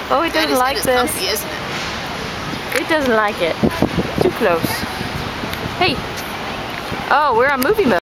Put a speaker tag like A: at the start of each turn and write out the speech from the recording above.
A: Oh, it doesn't like this.
B: Comfy, isn't it?
A: It doesn't like it. Too close. Hey. Oh, we're on movie mode.